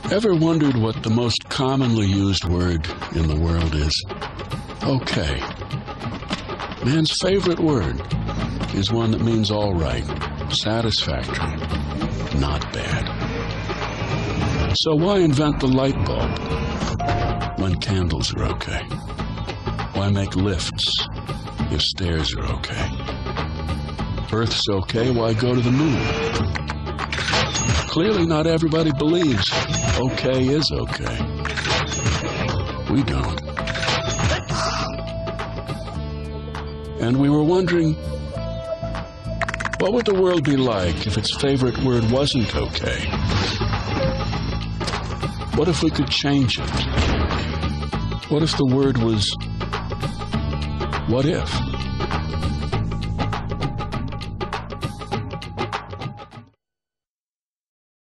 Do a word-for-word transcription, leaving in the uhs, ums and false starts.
Ever wondered what the most commonly used word in the world is? Okay. Man's favorite word is one that means all right, satisfactory, not bad. So why invent the light bulb when candles are okay? Why make lifts if stairs are okay? Earth's okay, why go to the moon? Clearly not everybody believes okay is okay. We don't. And we were wondering, what would the world be like if its favorite word wasn't okay? What if we could change it? What if the word was, what if?